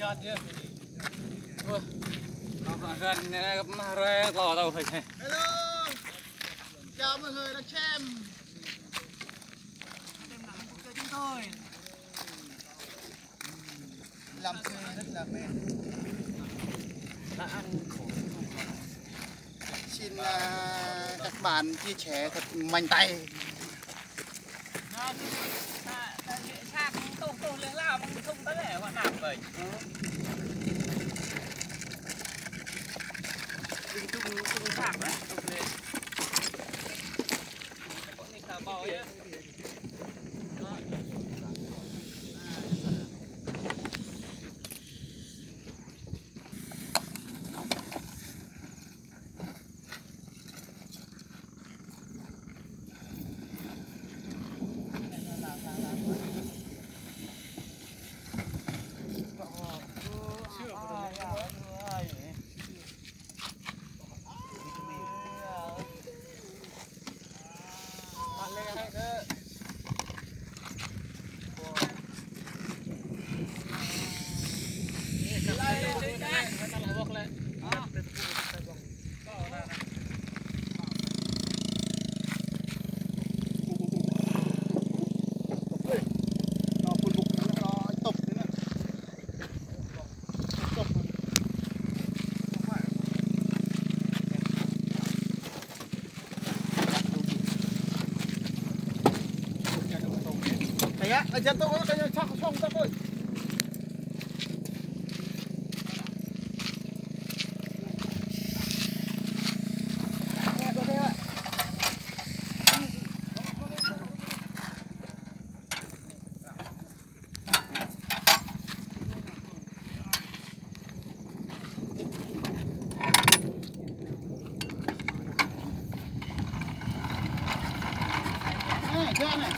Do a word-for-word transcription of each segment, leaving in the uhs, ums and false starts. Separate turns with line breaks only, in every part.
giọt chưa? Ui, nó gần mà rồi lò đâu phải thế.
Hello, chào mọi người đang xem. Chúng tôi làm thuê rất là mệt.
Đã ăn khổ.
Xin uh, các bạn chia sẻ thật mạnh tay.
Sạc tùng tùng lên lao mà không có thể họ nạp vậy. Đừng tung tung sạc đấy, tung lên. Có này cả bò nhá.
Ya, aja tuh kalau kayak cak song tak boy. Này, chưa này.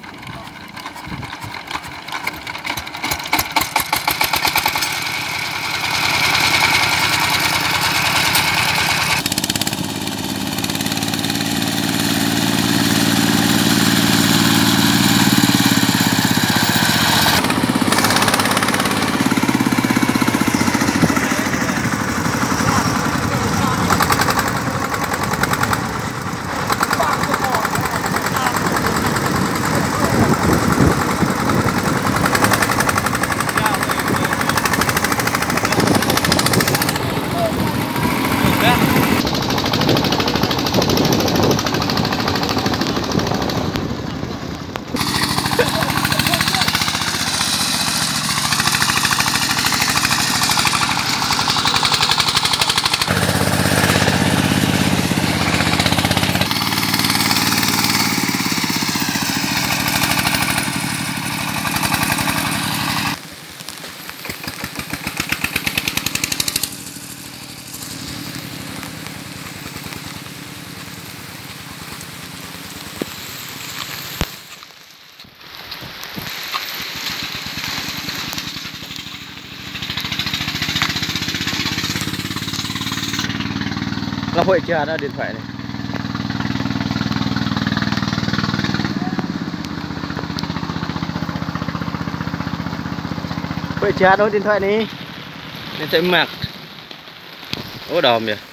Là hội trà ra điện thoại này. Hội trà đâu điện thoại này. Điện thoại mặc. Ố đòm vậy.